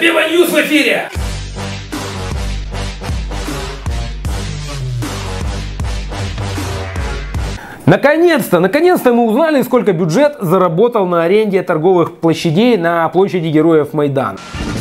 Забеба Ньюс в эфире! Наконец-то мы узнали, сколько бюджет заработал на аренде торговых площадей на площади Героев Майдана.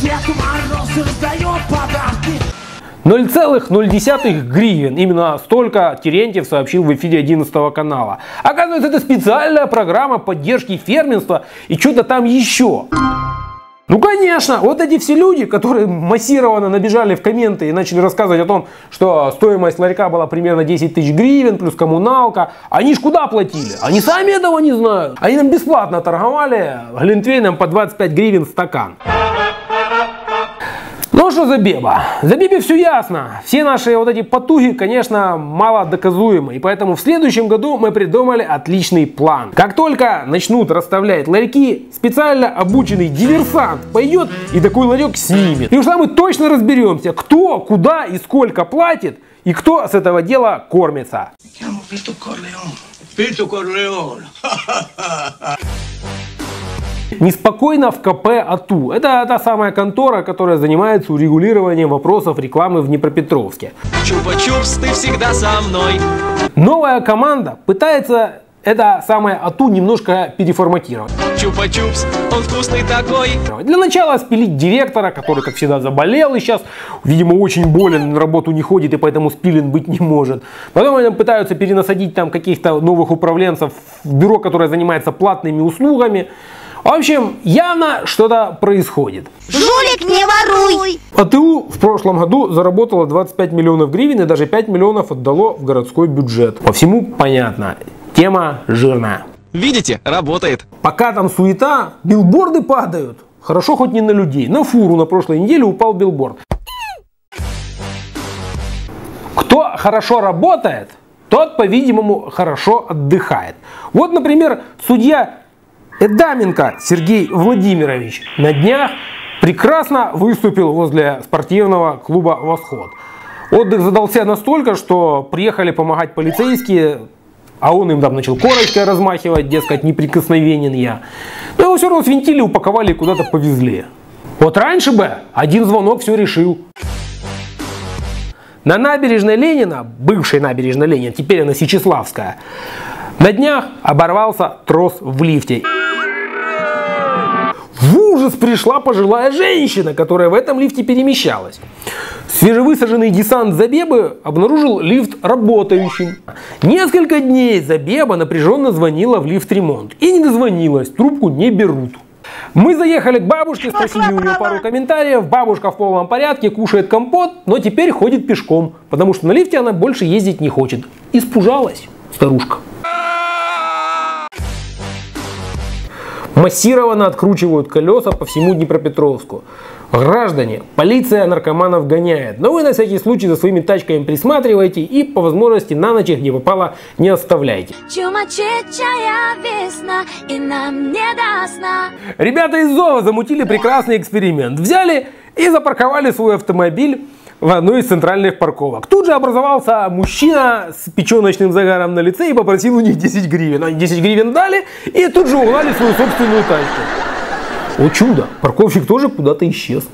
0,0 гривен. Именно столько Терентьев сообщил в эфире 11 канала. Оказывается, это специальная программа поддержки фермерства и что-то там еще. Ну конечно, вот эти все люди, которые массированно набежали в комменты и начали рассказывать о том, что стоимость ларька была примерно 10 тысяч гривен, плюс коммуналка, они ж куда платили? Они сами этого не знают. Они нам бесплатно торговали глинтвейном по 25 гривен стакан. Ну что Забеба? Забебе все ясно. Все наши вот эти потуги, конечно, мало доказуемы. И поэтому в следующем году мы придумали отличный план. Как только начнут расставлять ларьки, специально обученный диверсант пойдет и такой ларек снимет. И уж там мы точно разберемся, кто, куда и сколько платит, и кто с этого дела кормится. Неспокойно в КП АТУ. Это та самая контора, которая занимается урегулированием вопросов рекламы в Днепропетровске. Чупа-чупс, ты всегда со мной. Новая команда пытается это самое АТУ немножко переформатировать. Чупа-чупс, он вкусный такой. Для начала спилить директора, который, как всегда, заболел и сейчас, видимо, очень болен, на работу не ходит и поэтому спилен быть не может. Потом они пытаются перенасадить там каких-то новых управленцев в бюро, которое занимается платными услугами. В общем, явно что-то происходит. Жулик, не воруй! АТУ в прошлом году заработало 25 миллионов гривен и даже 5 миллионов отдало в городской бюджет. По всему понятно. Тема жирная. Видите, работает. Пока там суета, билборды падают. Хорошо хоть не на людей. На фуру на прошлой неделе упал билборд. Кто хорошо работает, тот, по-видимому, хорошо отдыхает. Вот, например, судья Эдаменко Сергей Владимирович на днях прекрасно выступил возле спортивного клуба «Восход». Отдых задался настолько, что приехали помогать полицейские, а он им там начал корочкой размахивать, дескать, неприкосновенен я. Но его все равно свинтили, упаковали и куда-то повезли. Вот раньше бы один звонок все решил. На набережной Ленина, бывшей набережной Ленина, теперь она Сечеславская, на днях оборвался трос в лифте. В ужас пришла пожилая женщина, которая в этом лифте перемещалась. Свежевысаженный десант Забебы обнаружил лифт работающим. Несколько дней Забеба напряженно звонила в лифт-ремонт. И не дозвонилась, трубку не берут. Мы заехали к бабушке, спросили у нее пару комментариев. Бабушка в полном порядке, кушает компот, но теперь ходит пешком. Потому что на лифте она больше ездить не хочет. Испужалась старушка. Массированно откручивают колеса по всему Днепропетровску. Граждане, полиция наркоманов гоняет. Но вы на всякий случай за своими тачками присматривайте и по возможности на ночь, где попало, не оставляйте. Ребята из ЗОВа замутили прекрасный эксперимент. Взяли и запарковали свой автомобиль в одной из центральных парковок. Тут же образовался мужчина с печеночным загаром на лице и попросил у них 10 гривен. Они 10 гривен дали и тут же угнали свою собственную тачку. О чудо, парковщик тоже куда-то исчез.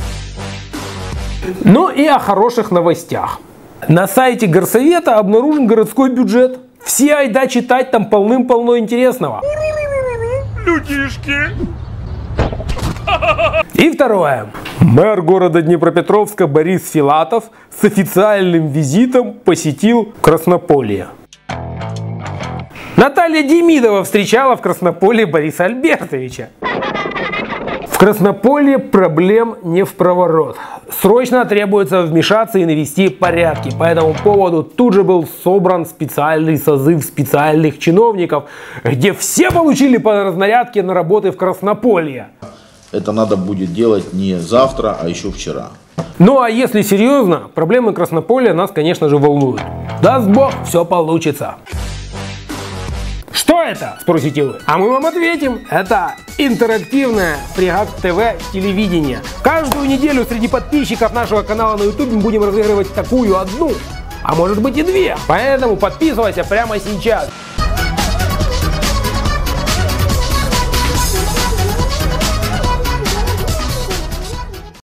Ну и о хороших новостях. На сайте горсовета обнаружен городской бюджет. Все айда читать, там полным-полно интересного. Людишки. И второе. Мэр города Днепропетровска Борис Филатов с официальным визитом посетил Краснополье. Наталья Демидова встречала в Краснополье Бориса Альбертовича. В Краснополье проблем не впроворот. Срочно требуется вмешаться и навести порядки. По этому поводу тут же был собран специальный созыв специальных чиновников, где все получили по разнарядке на работы в Краснополье. Это надо будет делать не завтра, а еще вчера. Ну а если серьезно, проблемы Краснополья нас, конечно же, волнуют. Даст Бог, все получится. Что это, спросите вы? А мы вам ответим. Это интерактивное Фрегат ТВ телевидение. Каждую неделю среди подписчиков нашего канала на YouTube мы будем разыгрывать такую одну, а может быть и две. Поэтому подписывайся прямо сейчас.